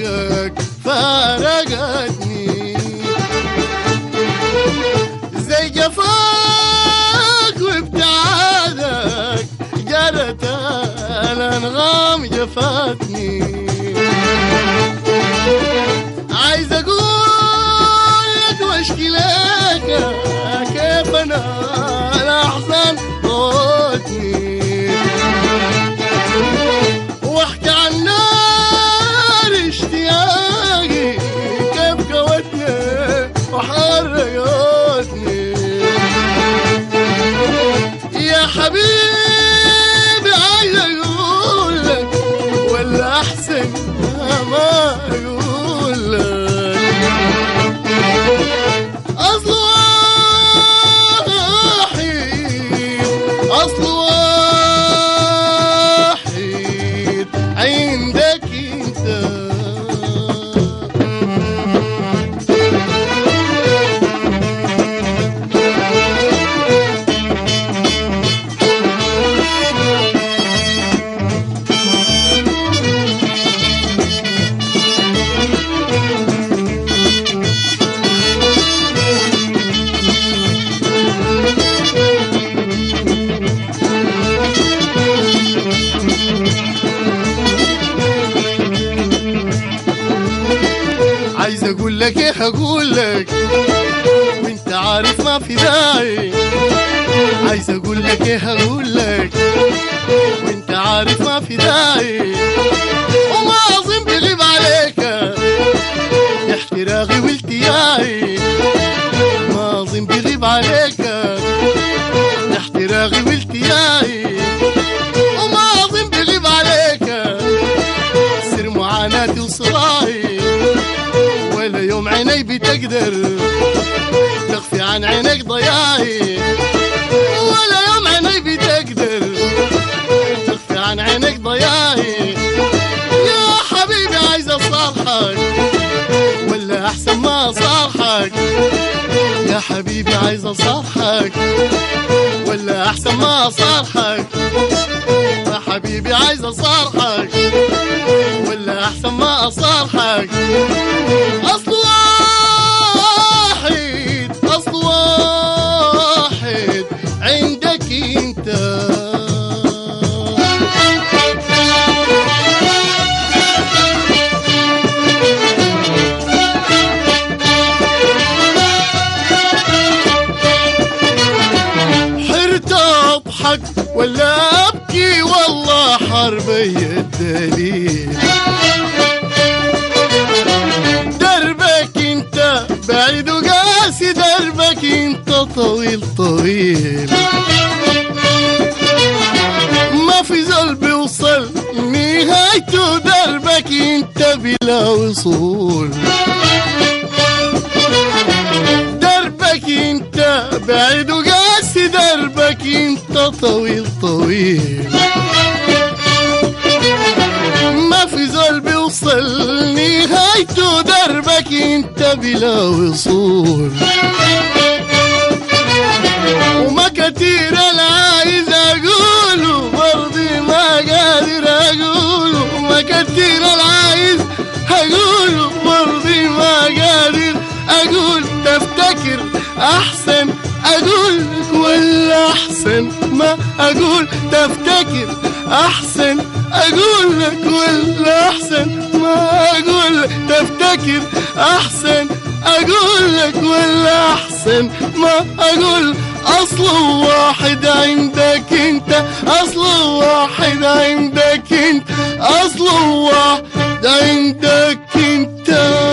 عندك فارقتني، زي جفاك وابتعادك جرت الأنغام جفاتني. عايز أقول لك واشكي لك كيف أنا الأحزان ضوتني، واحكي عن نار اشتياقي كيف قوتني وحرقتني. يا حبيبي عايز اقول لك ولا احسن ما اقول لك، اصل واحد عندك انت. عايز اقول لك ايه هقول لك وانت عارف ما في داعي، عايز اقول لك ايه هقول لك وانت عارف ما في داعي، وما اظن بغيب عليك احتراقي والتياعي، ما اظن بغيب عليك احتراقي والتياعي، وما اظن بغيب عليك سر معاناتي وصراعي، ولا يوم عيني بتقدر تخفي عن عينك ضياعي، ولا يوم عيني بتقدر تخفي عن عينك ضياعي. يا حبيبي عايز اصالحك ولا احسن ما اصالحك، يا حبيبي عايز اصالحك ولا احسن ما اصالحك، يا حبيبي عايز اصالحك ولا احسن ما اصالحك. اصل واحد عندك انت. حرت اضحك ولا ابكي والله حربي الدليل، دربك انت بعيد وقاسي، دربك انت طويل طويل، ما في زول بيوصل نهايته، دربك انت بلا وصول، دربك انت بعيد وقاسي، دربك انت طويل طويل، ما في زول بيوصل نهايته، دربك انت بلا وصول، وما كتير انا عايز اقوله برضي ما قادر اقوله، ما كتير انا عايز اقوله برضي ما قادر اقول. تفتكر احسن اقول ولا احسن ما اقول، تفتكر احسن اقول لك ولا احسن ما اقول، تفتكر احسن اقول لك ولا احسن ما اقول. اصل واحد عندك انت، اصل واحد عندك انت، اصل واحد عندك انت.